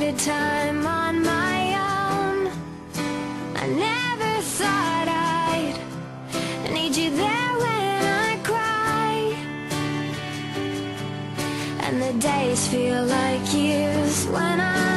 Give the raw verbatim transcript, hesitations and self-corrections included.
good time on my own. I never thought I'd need you there when I cry, and the days feel like years when I